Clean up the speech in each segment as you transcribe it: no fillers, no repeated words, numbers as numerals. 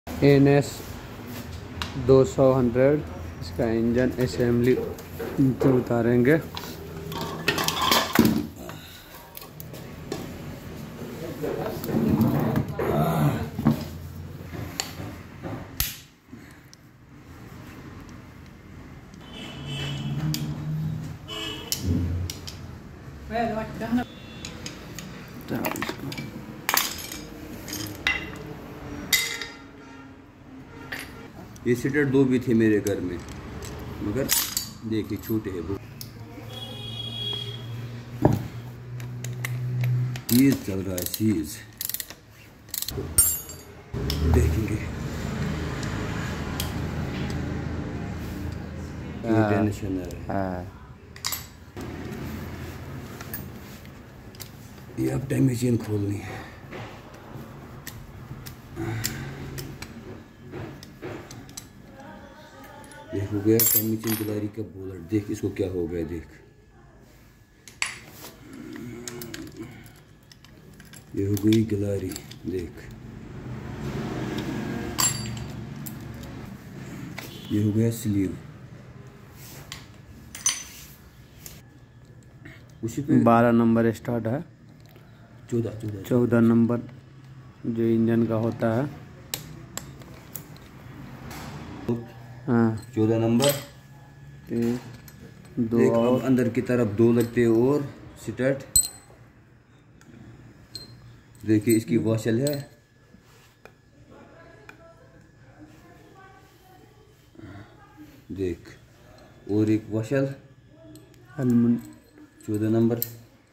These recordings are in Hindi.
NS 200 इसका इंजन असेंबली उतारेंगे। ये सीटर 2 भी थे मेरे घर में, मगर देखिए छोटे हैं वो। सीज चल रहा है, सीज देखेंगे। टेंशन है। ये अब टाइम मशीन खोलनी है। ये हो गया टाइम मशीन गिलारी का बोलर। देख इसको क्या हो गया, देख ये हो गई गिलारी, देख ये हो गया स्लीव। उसी पे 12 नंबर स्टार्ट है। 14 नंबर जो इंजन का होता है। हाँ 14 नंबर। दो और अंदर की तरफ 2 लगते हैं और स्टार्ट। देखिए इसकी वॉशल है। देख और एक वॉशल 14 नंबर।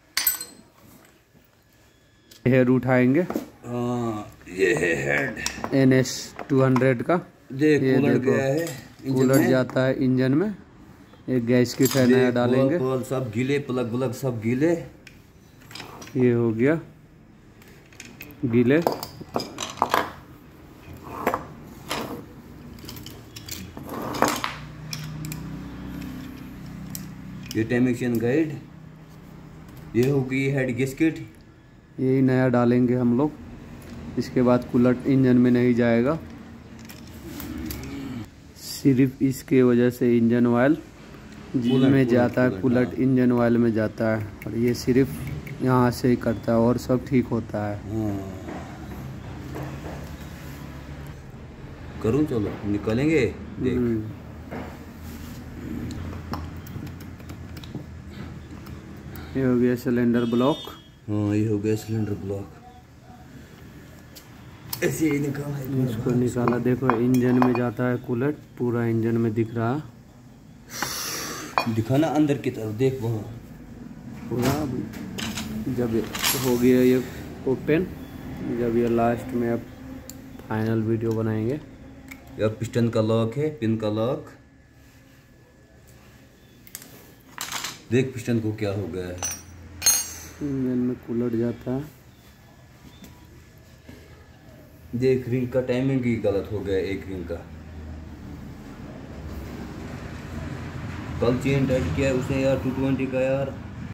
हेड उठाएंगे। हाँ ये है हेड NS 200 का। देख ये उलट देखो गया है, उलट जाता है इंजन में। एक गैस की है नया डालेंगे। पोल सब गीले, प्लग व्लग सब गीले। ये हो गया गीले। ये टाइमिशन गाइड। ये हो गई हेड गैस्केट। यही नया डालेंगे हम लोग। इसके बाद कूलर इंजन में नहीं जाएगा। सिर्फ इसके वजह से इंजन ऑयल में जाता है, कूलर इंजन ऑयल में जाता है। और ये सिर्फ यहाँ से ही करता है और सब ठीक होता है। करूँ चलो निकालेंगे। देख ये हो गया सिलेंडर ब्लॉक। हाँ ये हो गया सिलेंडर ब्लॉक। ऐसे ही निकाला है। इसको निकाला, देखो इंजन में जाता है कूलर, पूरा इंजन में दिख रहा। दिखाना अंदर की तरफ, देख वहाँ पूरा। जब हो गया ये ओपन, जब ये लास्ट में अब फाइनल वीडियो बनाएंगे। यह पिस्टन का लॉक है, पिन का लॉक। देख पिस्टन को क्या हो गया है। इंजन में कूलर जाता है। देख रिंग का टाइमिंग ही गलत हो गया, एक रिंग का। कल चेन टाइट किया है उसने यार 220 का यार।